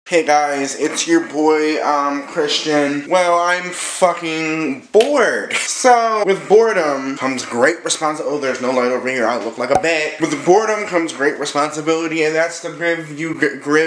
Hey guys, it's your boy, Christian. Well, I'm fucking bored. So, with boredom comes great responsibility. Oh, there's no light over here. I look like a bat. With boredom comes great responsibility, and that's to give you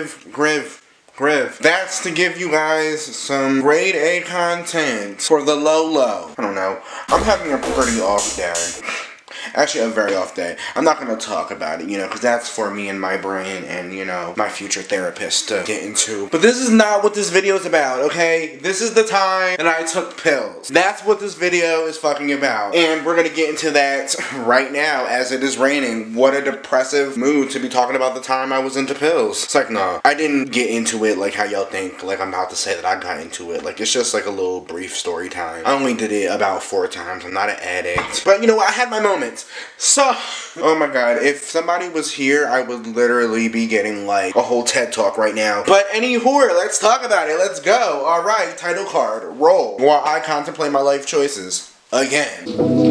That's to give you guys some grade A content for the low. I don't know. I'm having a pretty off day. Actually, a very off day. I'm not going to talk about it, because that's for me and my brain and, my future therapist to get into. But this is not what this video is about, okay? This is the time that I took pills. That's what this video is fucking about. And we're going to get into that right now as it is raining. What a depressive mood to be talking about the time I was into pills. It's like, no, I didn't get into it like how y'all think. Like, I'm about to say that I got into it. Like, it's just like a little brief story time. I only did it about 4 times. I'm not an addict. But, I had my moments. So, oh my god, if somebody was here, I would literally be getting like a whole TED talk right now. But anywho, let's talk about it. Let's go. Alright, title card, roll. While I contemplate my life choices again.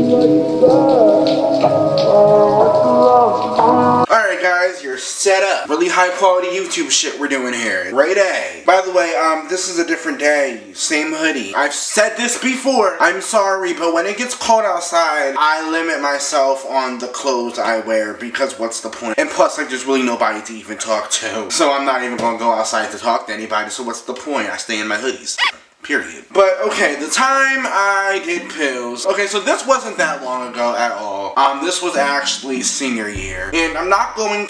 Alright guys, you're set up. Really high quality YouTube shit we're doing here. Grade A. By the way, this is a different day. Same hoodie. I've said this before. I'm sorry, but when it gets cold outside, I limit myself on the clothes I wear because what's the point? And plus, like, there's really nobody to even talk to. So I'm not even gonna go outside to talk to anybody, so what's the point? I stay in my hoodies. Period. But, okay, the time I did pills. Okay, so this wasn't that long ago at all. This was actually senior year. And I'm not going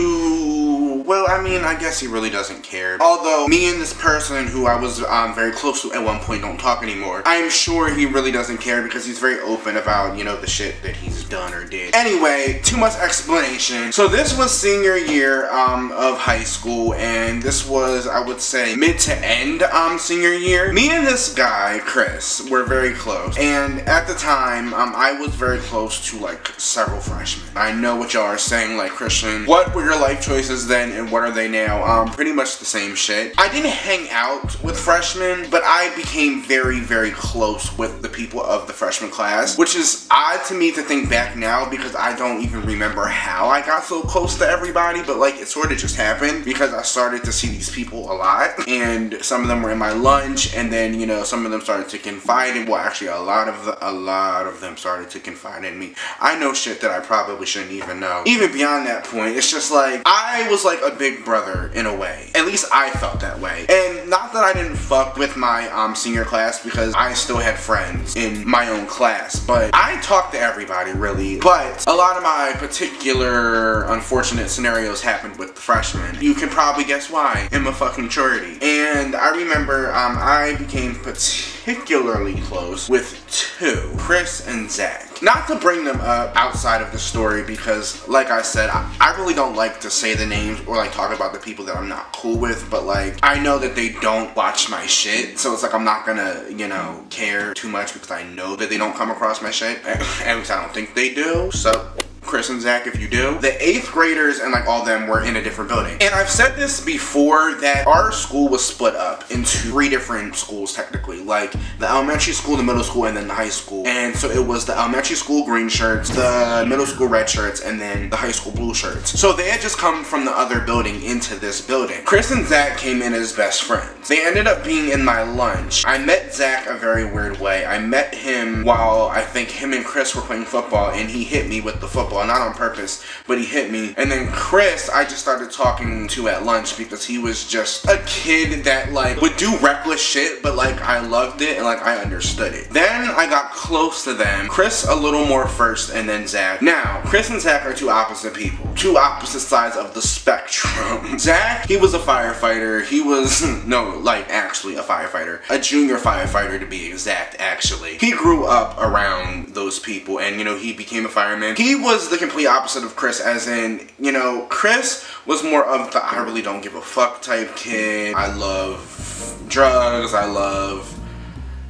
to... Well, I mean, I guess he really doesn't care. Although, me and this person who I was very close to at one point don't talk anymore. I'm sure he really doesn't care because he's very open about, the shit that he's done or did. Anyway, too much explanation. So this was senior year of high school, and this was, I would say, mid to end senior year. Me and this guy, Chris, were very close. And at the time, I was very close to, like, several freshmen. I know what y'all are saying, like, Christian, what were your life choices then and what are they now? Pretty much the same shit. I didn't hang out with freshmen, but I became very, very close with the people of the freshman class, which is odd to me to think back now because I don't even remember how I got so close to everybody, but like it sort of just happened because I started to see these people a lot, and some of them were in my lunch, and then some of them started to confide in, well, actually a lot of them started to confide in me. I know shit that I probably shouldn't even know. Even beyond that point, it's just like I was like a big brother in a way. At least I felt that way. And not that I didn't fuck with my senior class because I still had friends in my own class, but I talked to everybody really. But a lot of my particular unfortunate scenarios happened with the freshmen. You can probably guess why. Immaturity. And I remember I became particularly close with 2, Chris and Zach. Not to bring them up outside of the story because, like I said, I really don't like to say the names or like talk about the people that I'm not cool with, but like I know that they don't watch my shit, so it's like I'm not gonna, care too much because I know that they don't come across my shit. At least I don't think they do, so... Chris and Zach, if you do. The 8th graders and like all of them were in a different building. And I've said this before that our school was split up into 3 different schools technically. Like the elementary school, the middle school, and then the high school. And so it was the elementary school green shirts, the middle school red shirts, and then the high school blue shirts. So they had just come from the other building into this building. Chris and Zach came in as best friends. They ended up being in my lunch. I met Zach a very weird way. I met him while I think him and Chris were playing football, and he hit me with the football. Not on purpose, but he hit me. And then Chris, I just started talking to at lunch because he was just a kid that like would do reckless shit, but like I loved it and like I understood it. Then I got close to them. Chris a little more first, and then Zach. Now, Chris and Zach are 2 opposite people. 2 opposite sides of the spectrum. Zach, he was a firefighter. He was, no, like actually a firefighter. A junior firefighter to be exact, actually. He grew up around those people and, he became a fireman. He was the complete opposite of Chris, as in, Chris was more of the I really don't give a fuck type kid. I love drugs, I love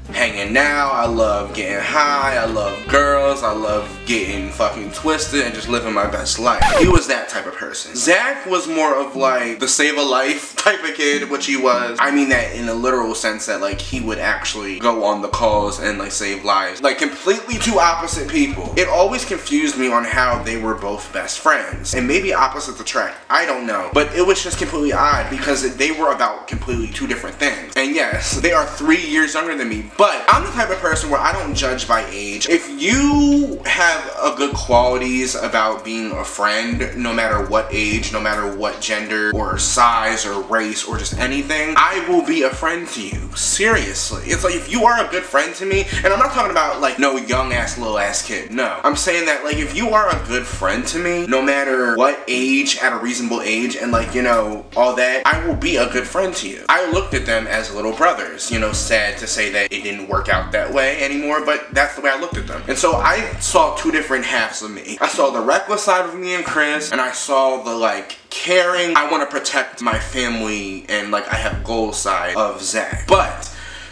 hanging out, I love getting high, I love girls, I love getting fucking twisted and just living my best life. He was that type of person. Zach was more of like the save a life type of kid, which he was. I mean that in a literal sense that like he would actually go on the calls and like save lives. Like completely two opposite people. It always confused me on how they were both best friends. And maybe opposites attract, I don't know. But it was just completely odd because they were about completely two different things. And yes, they are 3 years younger than me. But I'm the type of person where I don't judge by age. If you have a good qualities about being a friend, no matter what age, no matter what gender or size or race or just anything, I will be a friend to you. Seriously. It's like if you are a good friend to me, and I'm not talking about like no young ass little ass kid, no. I'm saying that like if you are a good friend to me, no matter what age, at a reasonable age, and like, you know, all that, I will be a good friend to you. I looked at them as little brothers. You know, sad to say that it didn't work out that way anymore, but that's the way I looked at them. And so I saw two different halves of me. I saw the reckless side of me and Chris, and I saw the like caring, I want to protect my family and like I have goals side of Zach. But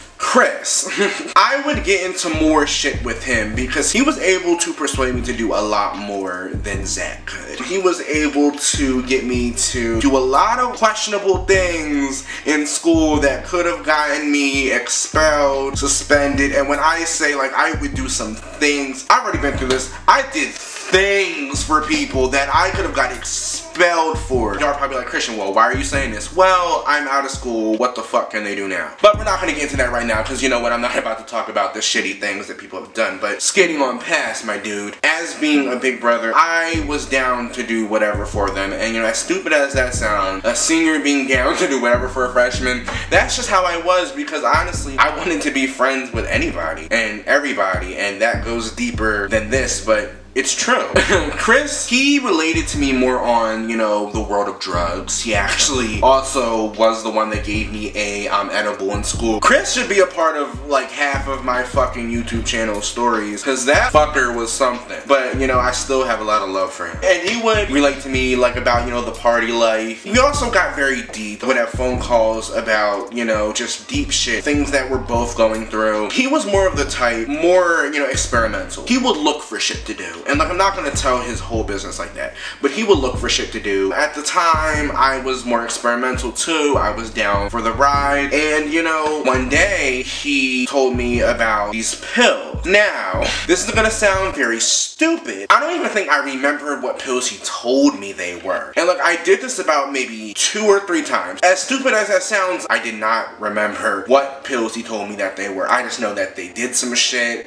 Chris, I would get into more shit with him because he was able to persuade me to do a lot more than Zach could. He was able to get me to do a lot of questionable things in school that could have gotten me expelled, suspended, and when I say like I would do some things, I've already been through this, I did things for people that I could have got expelled for. Y'all are probably like, Christian, well, why are you saying this? Well, I'm out of school, what the fuck can they do now? But we're not gonna get into that right now because you know what, I'm not about to talk about the shitty things that people have done. But skating on past, my dude, as being a big brother, I was down to do whatever for them. And you know, as stupid as that sounds, a senior being down to do whatever for a freshman, that's just how I was because honestly, I wanted to be friends with anybody and everybody, and that goes deeper than this, but it's true. Chris, he related to me more on, you know, the world of drugs. He actually also was the one that gave me a edible in school. Chris should be a part of like half of my fucking YouTube channel stories because that fucker was something. But, you know, I still have a lot of love for him. And he would relate to me like about, you know, the party life. We also got very deep. Would have phone calls about, you know, just deep shit. Things that we're both going through. He was more of the type, more, you know, experimental. He would look for shit to do. And like, I'm not gonna tell his whole business like that, but he would look for shit to do. At the time, I was more experimental too. I was down for the ride. And you know, one day he told me about these pills. Now, this is gonna sound very stupid. I don't even think I remember what pills he told me they were. And like, I did this about maybe 2 or 3 times. As stupid as that sounds, I did not remember what pills he told me that they were. I just know that they did some shit.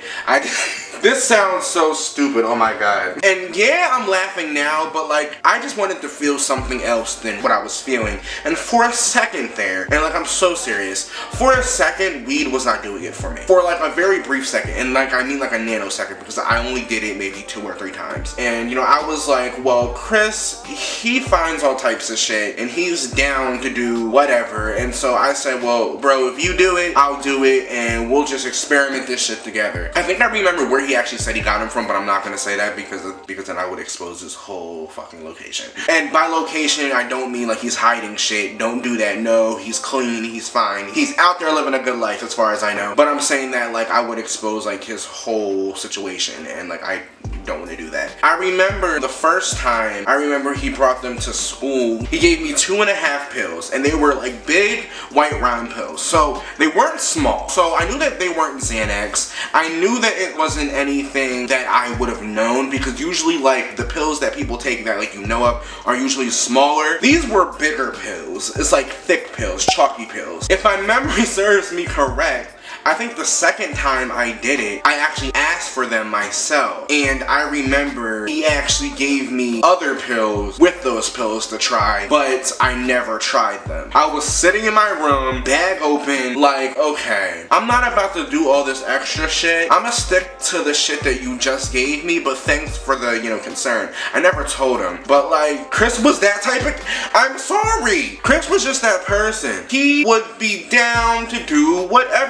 This sounds so stupid, oh my god. And yeah, I'm laughing now, but like, I just wanted to feel something else than what I was feeling. And for a second there, and like, I'm so serious, for a second, weed was not doing it for me. For like a very brief second, and like, I mean like a nanosecond, because I only did it maybe 2 or 3 times. And you know, I was like, well, Chris, he finds all types of shit, and he's down to do whatever. And so I said, well, bro, if you do it, I'll do it, and we'll just experiment this shit together. I think I remember where he actually said he got him from, but I'm not gonna say that because then I would expose his whole fucking location. And by location, I don't mean like he's hiding shit. Don't do that. No, he's clean, he's fine. He's out there living a good life as far as I know. But I'm saying that like I would expose like his whole situation, and like I don't want to do that. I remember the first time, I remember he brought them to school. He gave me 2.5 pills, and they were like big white round pills. So they weren't small. So I knew that they weren't Xanax. I knew that it wasn't anything that I would have known because usually like the pills that people take that like you know of are usually smaller. These were bigger pills. It's like thick pills, chalky pills. If my memory serves me correct, I think the second time I did it, I actually asked for them myself. And I remember he actually gave me other pills with those pills to try, but I never tried them. I was sitting in my room, bag open, like, okay, I'm not about to do all this extra shit. I'm gonna stick to the shit that you just gave me, but thanks for the, you know, concern. I never told him, but like, Chris was that type of, I'm sorry. Chris was just that person. He would be down to do whatever. It's like,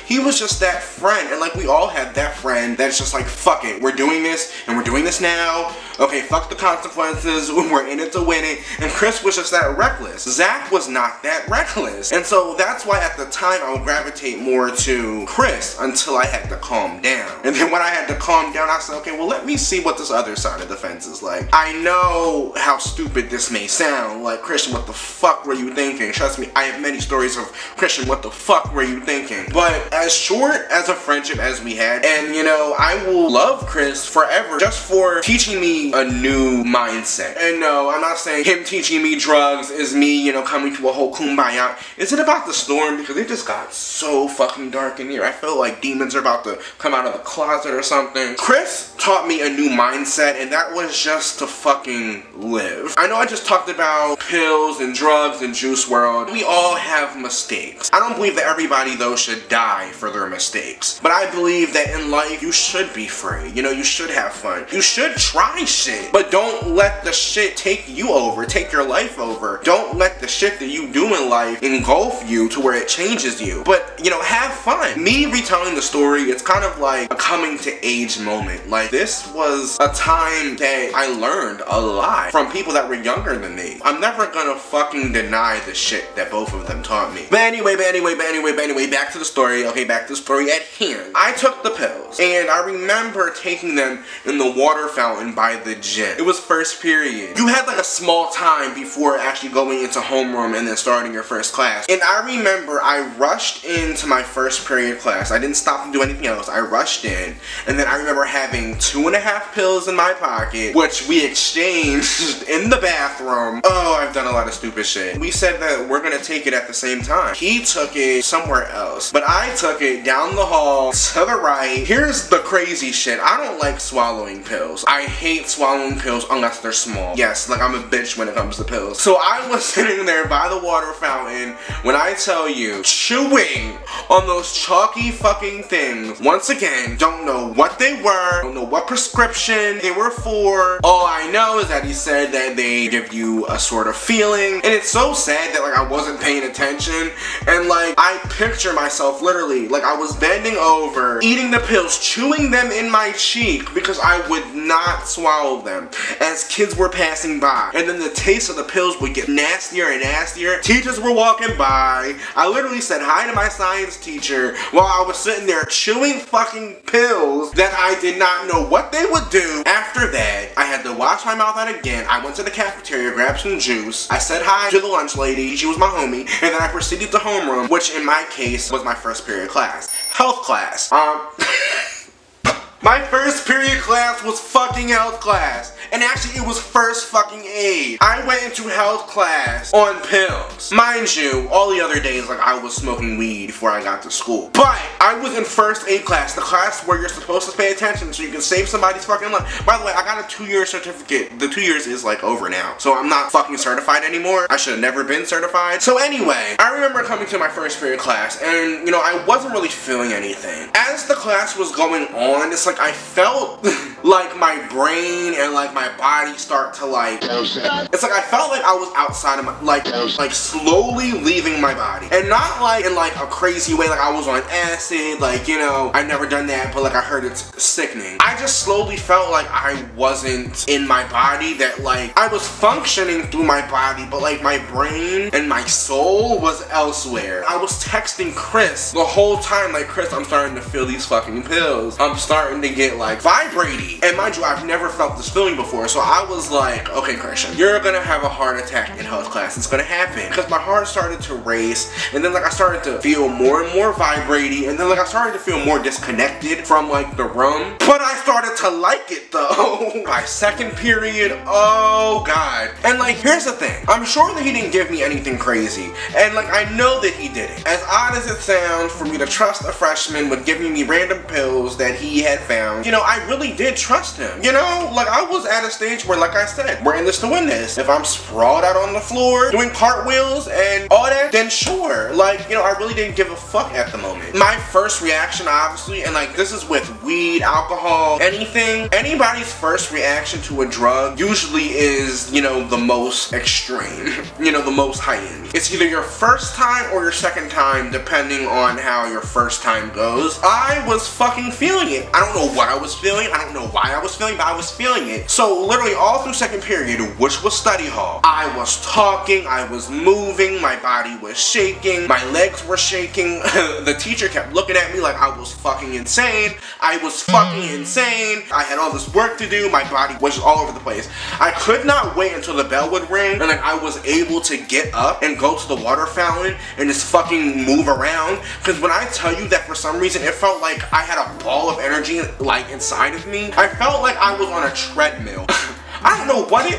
he was just that friend. And like, we all had that friend that's just like, fuck it, we're doing this, and we're doing this now. Okay, fuck the consequences, we're in it to win it. And Chris was just that reckless. Zach was not that reckless. And so that's why at the time I would gravitate more to Chris until I had to calm down. And then when I had to calm down, I said, okay, well, let me see what this other side of the fence is like. I know how stupid this may sound, like, Christian, what the fuck were you thinking? Trust me, I have many stories of, Christian, what the fuck were you thinking? But as short as a friendship as we had, and you know, I will love Chris forever just for teaching me a new mindset. And no, I'm not saying him teaching me drugs is me, you know, coming to a whole kumbaya. Is it about the storm? Because it just got so fucking dark in here. I feel like demons are about to come out of the closet or something. Chris taught me a new mindset, and that was just to fucking live. I know I just talked about pills and drugs and Juice WRLD. We all have mistakes. I don't believe that everybody, though, should die for their mistakes. But I believe that in life, you should be free. You know, you should have fun. You should try shit. But don't let the shit take you over, take your life over. Don't let the shit that you do in life engulf you to where it changes you. But, you know, have fun. Me retelling the story, it's kind of like a coming to age moment. Like, this was a time that I learned a lot from people that were younger than me. I'm never gonna fucking deny the shit that both of them taught me. But anyway, back to the story. Okay, back to the story at hand. I took the pills, and I remember taking them in the water fountain by the gym. It was first period. You had like a small time before actually going into homeroom and then starting your first class. And I remember I rushed into my first period class. I didn't stop to do anything else. I rushed in, and then I remember having 2.5 pills in my pocket, which we exchanged in the bathroom. Oh, I've done a lot of stupid shit. We said that we're gonna take it at the same time. He took it somewhere else, but I took it down the hall to the right. Here's the crazy shit. I don't like swallowing pills. I hate swallowing pills unless they're small. Yes, like I'm a bitch when it comes to pills. So I was sitting there by the water fountain when I tell you, chewing on those chalky fucking things. Once again, don't know what they were, don't know what prescription they were for. All I know is that he said that they give you a sort of feeling, and it's so sad that like I wasn't paying attention, and like I picture myself literally like I was bending over, eating the pills, chewing them in my cheek because I would not swallow them as kids were passing by, and then the taste of the pills would get nastier and nastier. Teachers were walking by. I literally said hi to my science teacher while I was sitting there chewing fucking pills that I did not know what they would do. After that, I had to wash my mouth out again. I went to the cafeteria, grabbed some juice. I said hi to the lunch lady. She was my homie. And then I proceeded to homeroom, which in my case was my first period class. Health class. My first period class was fucking health class. And actually, it was first fucking aid. I went into health class on pills. Mind you, all the other days, like, I was smoking weed before I got to school. But I was in first aid class, the class where you're supposed to pay attention so you can save somebody's fucking life. By the way, I got a 2-year certificate. The 2 years is, like, over now. So I'm not fucking certified anymore. I should have never been certified. So anyway, I remember coming to my first period class, and, you know, I wasn't really feeling anything. As the class was going on, it's like I felt like my brain and, like, my body start to like, it's like I felt like I was outside of my, like slowly leaving my body. And not like in like a crazy way, like I was on acid, like, you know, I've never done that, but like I heard it's sickening. I just slowly felt like I wasn't in my body, that like I was functioning through my body, but like my brain and my soul was elsewhere. I was texting Chris the whole time, like, Chris, I'm starting to feel these fucking pills. I'm starting to get like vibrating. And mind you, I've never felt this feeling before. So I was like, okay, Christian, you're gonna have a heart attack in health class. It's gonna happen. Because my heart started to race, and then like I started to feel more and more vibrating, and then like I started to feel more disconnected from like the room. But I started to like it though. By second period, oh god. And like, here's the thing. I'm sure that he didn't give me anything crazy. And like, I know that he didn't. As odd as it sounds for me to trust a freshman with giving me random pills that he had found, you know, I really did trust him. You know, like I was at a stage where, like I said, we're in this to win this. If I'm sprawled out on the floor doing cartwheels and all that, then sure. Like, you know, I really didn't give a fuck at the moment. My first reaction, obviously, and like this is with weed, alcohol, anything, anybody's first reaction to a drug usually is, you know, the most extreme, you know, the most heightened. It's either your first time or your second time, depending on how your first time goes. I was fucking feeling it. I don't know what I was feeling. I don't know why I was feeling, but I was feeling it. So literally all through second period, which was study hall, I was talking, I was moving, my body was shaking, my legs were shaking. The teacher kept looking at me like I was fucking insane. I was fucking insane. I had all this work to do. My body was all over the place. I could not wait until the bell would ring and like I was able to get up and go to the water fountain and just fucking move around. Because when I tell you that for some reason it felt like I had a ball of energy like inside of me, I felt like I was on a treadmill. I don't know what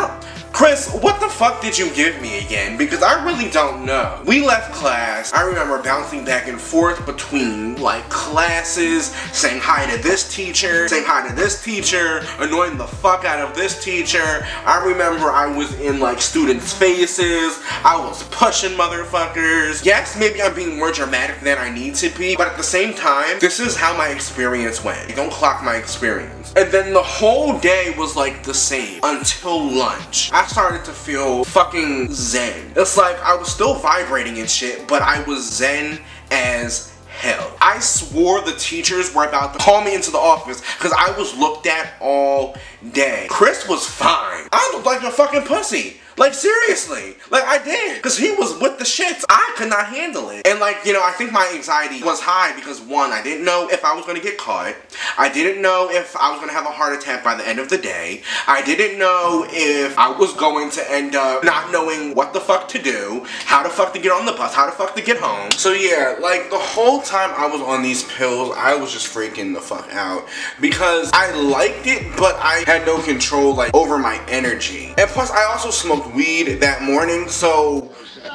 Chris, what the fuck did you give me again? Because I really don't know. We left class. I remember bouncing back and forth between like classes, saying hi to this teacher, saying hi to this teacher, annoying the fuck out of this teacher. I remember I was in like students' faces. I was pushing motherfuckers. Yes, maybe I'm being more dramatic than I need to be, but at the same time, this is how my experience went. Don't clock my experience. And then the whole day was like the same until lunch. I started to feel fucking zen. It's like I was still vibrating and shit, but I was zen as hell. I swore the teachers were about to call me into the office because I was looked at all day. Chris was fine. I looked like a fucking pussy. Like seriously, like I did, because he was with the shits. I could not handle it. And like, you know, I think my anxiety was high because one, I didn't know if I was going to get caught. I didn't know if I was going to have a heart attack by the end of the day. I didn't know if I was going to end up not knowing what the fuck to do, how the fuck to get on the bus, how the fuck to get home. So yeah, like the whole time I was on these pills, I was just freaking the fuck out because I liked it, but I had no control like over my energy. And plus I also smoked weed that morning, so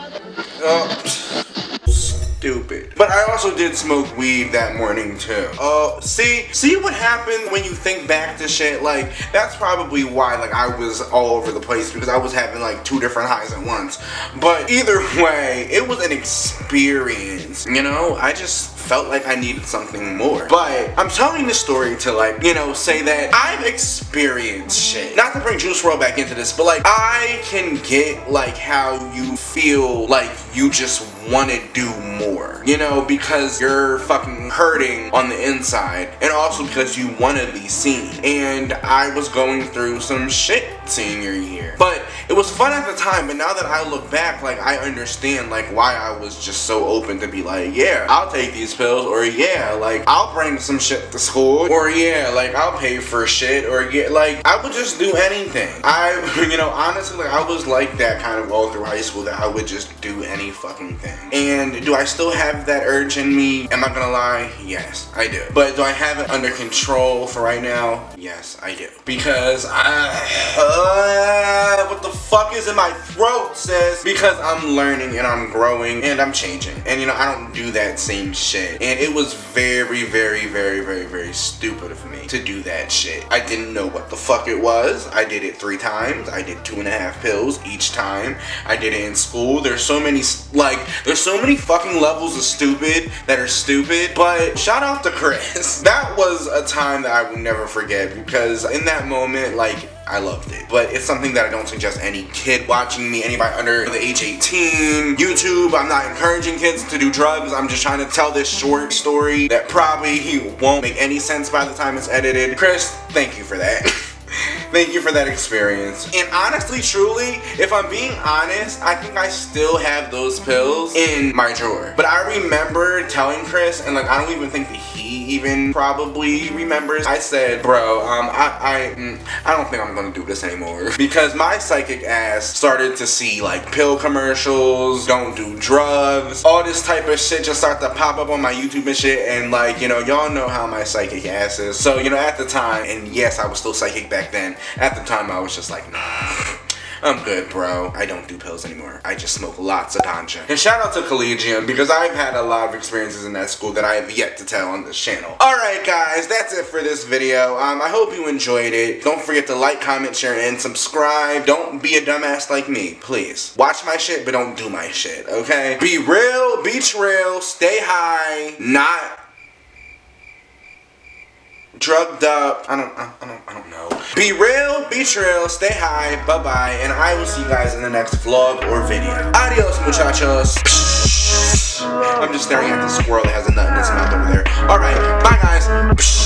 stupid. But I also did smoke weed that morning too. See what happened when you think back to shit? Like that's probably why like I was all over the place, because I was having like 2 different highs at once. But either way, it was an experience, you know? I just felt like I needed something more. But I'm telling this story to like, you know, say that I've experienced shit. Not to bring Juice WRLD back into this, but like I can get like how you feel like you just want to do more, you know, because you're fucking hurting on the inside, and also because you want to be seen. And I was going through some shit senior year, but it was fun at the time. But now that I look back, like I understand like why I was just so open to be like, yeah, I'll take these pills, or yeah, like I'll bring some shit to school, or yeah, like I'll pay for shit, or yeah, like I would just do anything. You know, honestly, like I was like that kind of all through high school, that I would just do any fucking thing. And do I still have that urge in me? Am I gonna lie? Yes, I do. But do I have it under control for right now? Yes, I do. Because what the fuck is in my throat, sis? Because I'm learning and I'm growing and I'm changing. And you know, I don't do that same shit. And it was very, very, very, very, very stupid of me to do that shit. I didn't know what the fuck it was. I did it 3 times. I did 2.5 pills each time. I did it in school. There's so many fucking levels of stupid that are stupid. But shout out to Chris. That was a time that I will never forget, because in that moment, like, I loved it. But it's something that I don't suggest any kid watching me, anybody under the age 18. YouTube, I'm not encouraging kids to do drugs. I'm just trying to tell this short story that probably won't make any sense by the time it's edited. Chris, thank you for that. Thank you for that experience. And honestly, truly, if I'm being honest, I think I still have those pills in my drawer. But I remember telling Chris, and like I don't even think that he even probably remembers, I said, bro, I don't think I'm gonna do this anymore. Because my psychic ass started to see like pill commercials, don't do drugs, all this type of shit just started to pop up on my YouTube and shit. And like, you know, y'all know how my psychic ass is. So, you know, at the time, and yes, I was still psychic back then, at the time I was just like, nah, I'm good, bro. I don't do pills anymore. I just smoke lots of ganja. And shout out to Collegium, because I've had a lot of experiences in that school that I have yet to tell on this channel. Alright guys, that's it for this video. I hope you enjoyed it. Don't forget to like, comment, share, and subscribe. Don't be a dumbass like me, please. Watch my shit, but don't do my shit, okay? Be real, be trill, stay high, not drugged up. I don't know. Be real, be trill, stay high, bye-bye, and I will see you guys in the next vlog or video. Adios, muchachos. I'm just staring at the squirrel that has a nut in his mouth over there. Alright, bye guys.